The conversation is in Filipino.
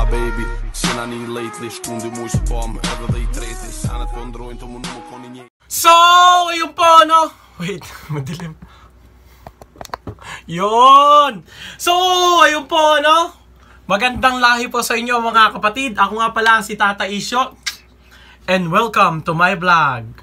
Ah baby, cena ni lately, esconde mo spam, era day trete, sana te android mo mo ko ninyo. So, ayun po, no? Wait, madilim. Yun! So, ayun po, no? Magandang lahi po sa inyo mga kapatid. Ako nga pala si Tata Isyo. And welcome to my vlog.